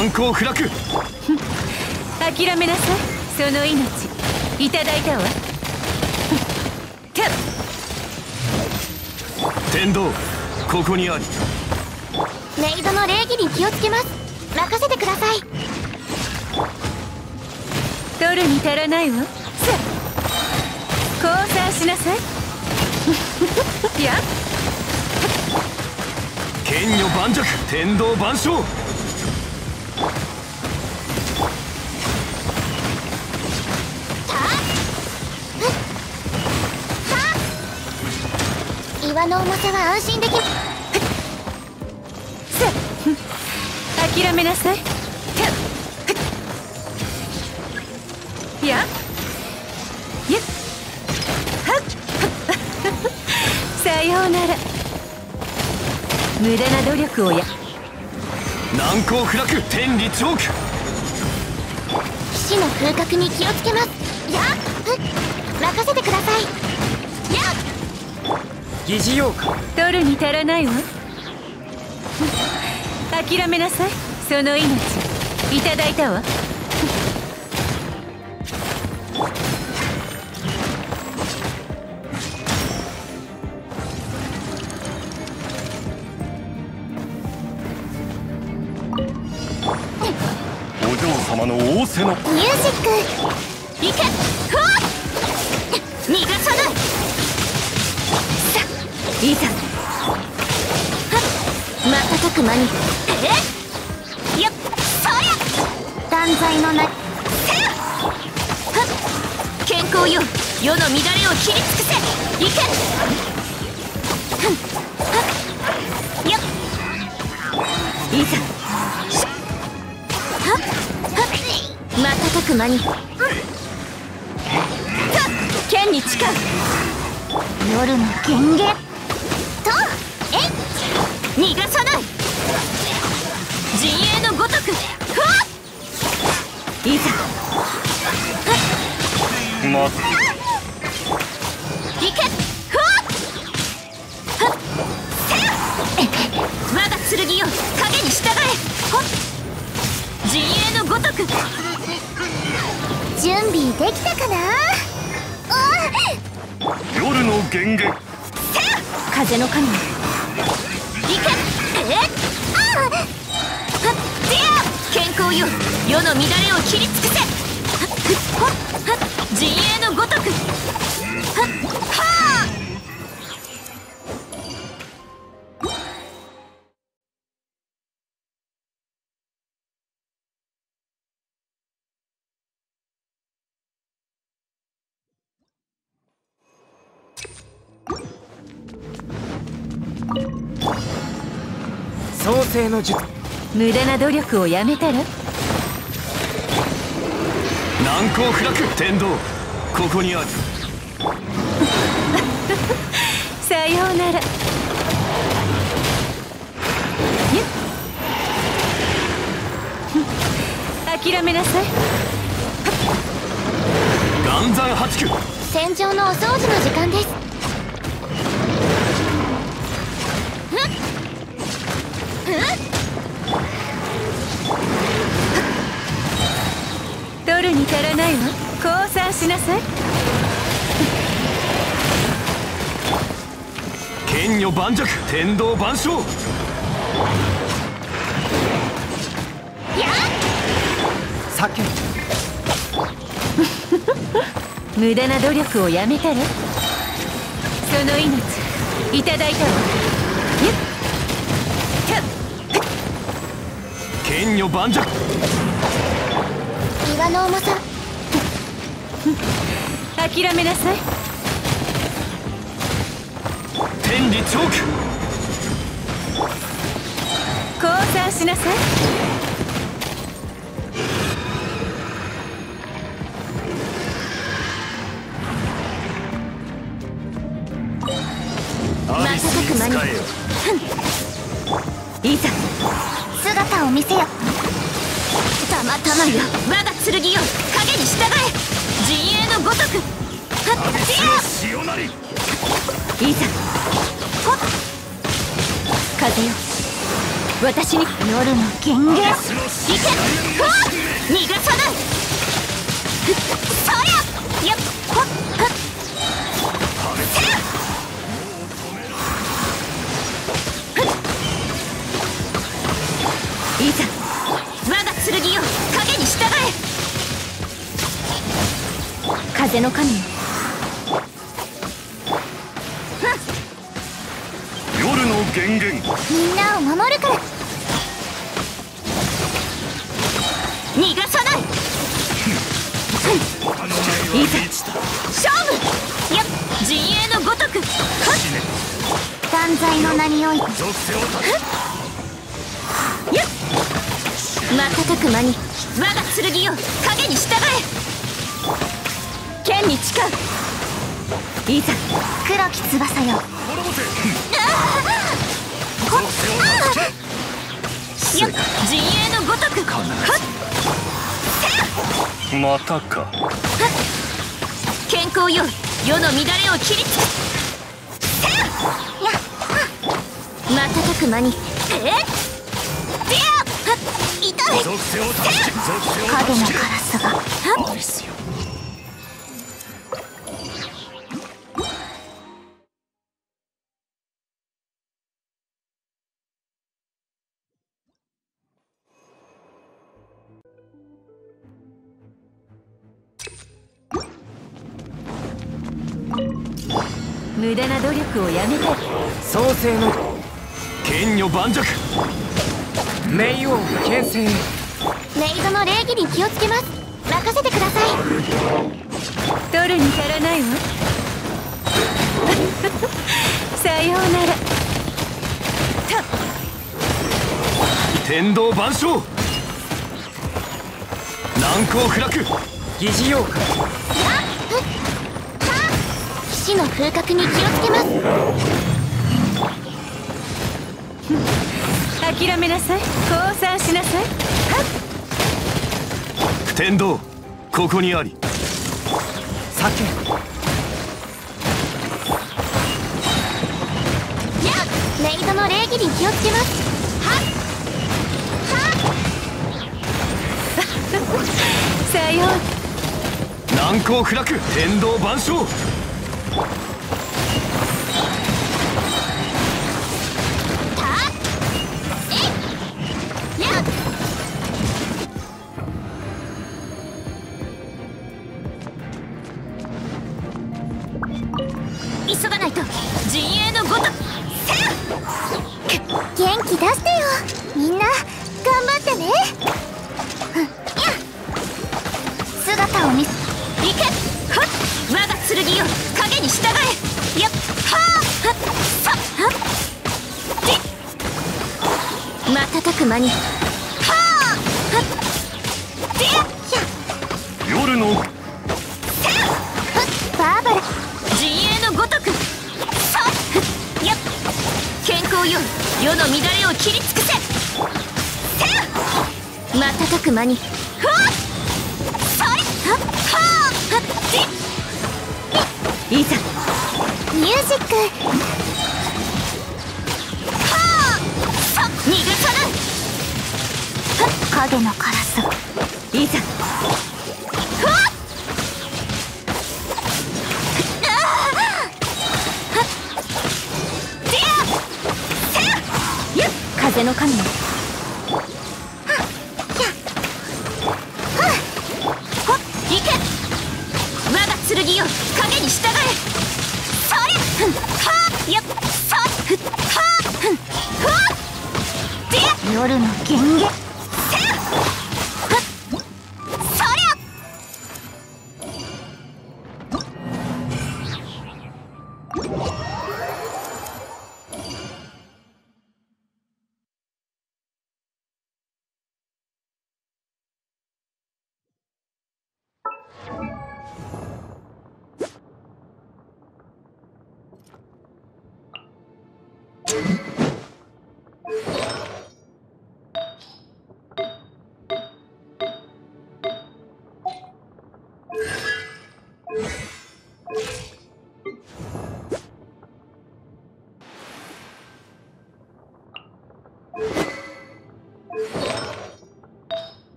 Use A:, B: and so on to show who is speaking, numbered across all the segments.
A: 難攻不落。
B: 諦めなさい、その命いただいたわ。
A: 天道ここにあり。
C: メイドの礼儀に気をつけます。任せてください。
B: 取るに足らないわ。さあ降参しなさい。いや
A: 剣女盤石、天道万象。
C: 岩の重さは安心できる。
B: さあ諦めなさい。いややっはっさようなら。無駄な努力をや。
A: 難攻不落、天理チョーク。
C: 騎士の風格に気をつけます。やっ任せてください。やっ
D: 疑似妖怪。
B: 取るに足らないわ。諦めなさい、その命いただいたわ。
A: お嬢様の仰せの
C: ミュージックいけ。ふわっ逃がさない。さ
B: いざ
C: 瞬く間にやっそりゃ断罪のなせや健康よ、世の乱れを切り尽くせ。いけやっ
B: いざ
C: 瞬く間に
B: 剣に誓う。
C: 夜の権限と逃がさない。陣営のごとくふわっ
B: いざ
A: 待て。
C: いけふわっせや我が剣よ、影に従え。ほっ陣営のごとく。準備できたかな。
A: 夜の源元。
B: 風の神。
C: いけ健康よ、世の乱れを切り尽くせ。陣営のごとく。はあ
D: 創世の術。
B: 無駄な努力をやめたら。
A: 難攻不落、天道ここにあり。
B: さようなら。諦めなさい。
A: 岩山八九。
C: 戦場のお掃除の時間です。
B: 取るに足らないわ。降参しなさい。
A: 剣女盤石、天道万象。
D: 酒。
B: 無駄な努力をやめたら。その命いただいたわ。
A: 剣女盤石。
C: 岩の重さ
B: 諦めなさい。
A: 天理チョーク。
B: 降参しなさい。
C: 瞬く間に
B: いざ
C: 姿を見せよ。たまたまよ、我が剣よ、影に従え。陣営のごとく。
A: 潮なり。
B: いざ風よ私に
C: 夜の権限。いけ。ふわっ、逃がさない。そりゃやっほっほっせやいざ我が剣よ影に従え。風の神よ。
A: 夜の源源。
C: みんなを守るから。逃がさない。いざ勝負やっ陣営のごとく。断罪の名においてやっ瞬く間に我が剣よ影に従え。剣に誓う。いざ黒き翼よ。やっ陣営のごとく。
A: またか。
C: 健康よ世の乱れを切りつく。瞬く間に痛い。影のカラスが
B: 無駄な努力をやめて。
D: 創世の
A: 剣女盤石。
D: 冥王牽制。
C: メイドの礼儀に気をつけます。任せてください。
B: 取るに足らないわ。さようなら。
A: 天道万象。難攻不落。
D: 疑似妖怪。
C: 騎士の風格に気をつけます。
B: 諦めなさい。降参しなさい。
A: 天道ここにあり。
D: 酒。
C: メイドの礼儀に気をつけます。
B: さよう。
A: 難攻不落。天道万象。
C: 急がないと陣営のごと。元気出してよ。みんな頑張ってね。姿を見せ。いけ。はっ我が剣よ影に従え。やっはあはっさはっ瞬く間にはあはっでや
A: 夜の
C: バーバラ陣営のごとく。さっやっ健康よ世の乱れを切り尽くせ。瞬く間にふわっそれはっはあはっいざミュージック。はあさっ逃がさない。影のカラス。
B: いざ
C: ふわっ
B: 風の神よ。
C: いけ我が剣よ影に従え。それはやっさはふわっで夜の権限。そりゃ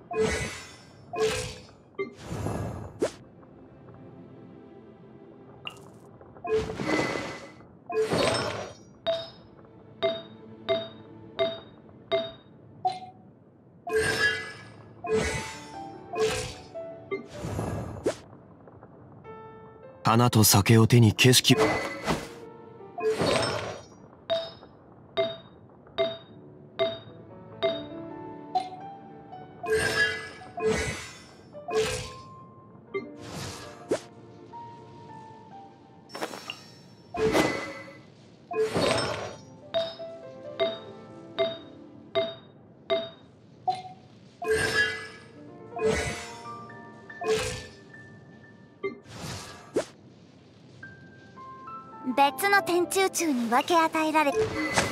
A: 花と酒を手に景色。
C: 別の天中柱に分け与えられ